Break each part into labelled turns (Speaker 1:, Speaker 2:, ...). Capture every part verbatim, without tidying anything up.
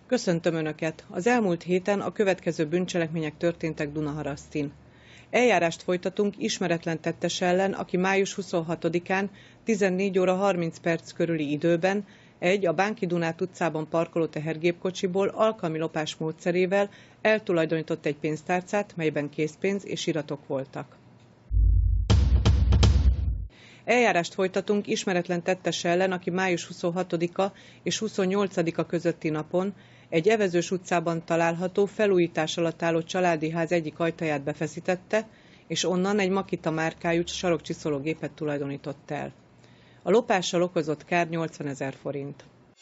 Speaker 1: Köszöntöm Önöket! Az elmúlt héten a következő bűncselekmények történtek Dunaharasztin. Eljárást folytatunk ismeretlen tettes ellen, aki május huszonhatodikán tizennégy óra harminc perc körüli időben egy a Bánki-Dunát utcában parkoló tehergépkocsiból alkalmi lopás módszerével eltulajdonított egy pénztárcát, melyben készpénz és iratok voltak. Eljárást folytatunk ismeretlen tettes ellen, aki május huszonhatodika és huszonnyolcadika közötti napon egy Evezős utcában található felújítás alatt álló családi ház egyik ajtaját befeszítette, és onnan egy Makita márkájú sarokcsiszológépet tulajdonított el. A lopással okozott kár nyolcvanezer forint.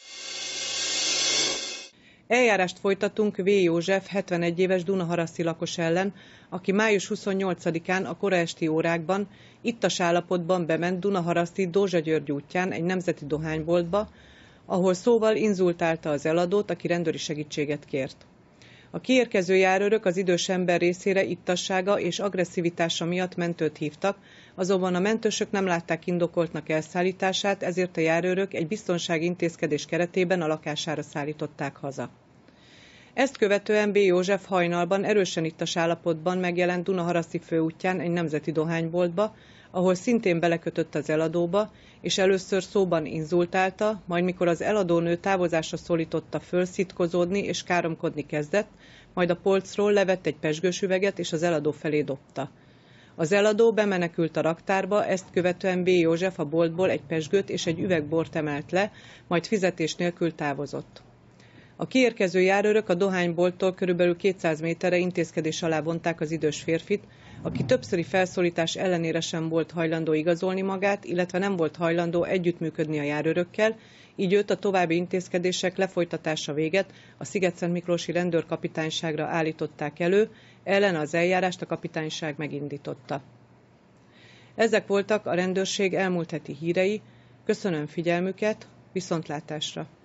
Speaker 1: Eljárást folytatunk V. József, hetvenegy éves dunaharaszti lakos ellen, aki május huszonnyolcadikán a kora esti órákban ittas állapotban bement Dunaharaszti Dózsa György útján egy nemzeti dohányboltba, ahol szóval inzultálta az eladót, aki rendőri segítséget kért. A kiérkező járőrök az idős ember részére ittassága és agresszivitása miatt mentőt hívtak, azonban a mentősök nem látták indokoltnak elszállítását, ezért a járőrök egy biztonsági intézkedés keretében a lakására szállították haza. Ezt követően B. József hajnalban erősen ittas állapotban megjelent Dunaharaszti főútján egy nemzeti dohányboltba, ahol szintén belekötött az eladóba, és először szóban inzultálta, majd mikor az eladónő távozásra szólította föl, szitkozódni és káromkodni kezdett, majd a polcról levett egy pezsgős üveget és az eladó felé dobta. Az eladó bemenekült a raktárba, ezt követően B. József a boltból egy pezsgőt és egy üveg bort emelt le, majd fizetés nélkül távozott. A kiérkező járőrök a dohánybolttól körülbelül kétszáz méterre intézkedés alá vonták az idős férfit, aki többszöri felszólítás ellenére sem volt hajlandó igazolni magát, illetve nem volt hajlandó együttműködni a járőrökkel, így őt a további intézkedések lefolytatása véget a Szigetszentmiklósi rendőrkapitányságra állították elő, ellene az eljárást a kapitányság megindította. Ezek voltak a rendőrség elmúlt heti hírei. Köszönöm figyelmüket, viszontlátásra!